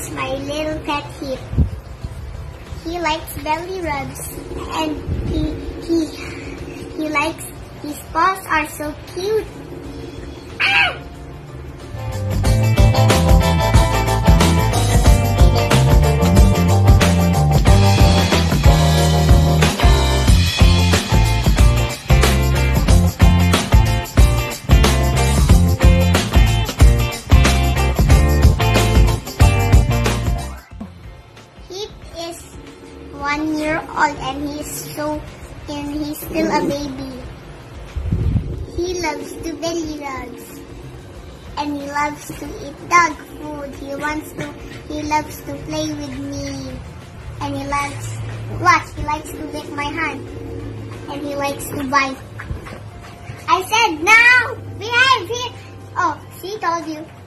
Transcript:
That's my little pet Hipp. He likes belly rubs, and he likes, his paws are so cute. Ah! Hipp is 1 year old and he's still a baby. He loves to belly rubs and he loves to eat dog food. He loves to play with me, and he likes to lick my hand, and he likes to bite. I said now, behave here. Oh, she told you.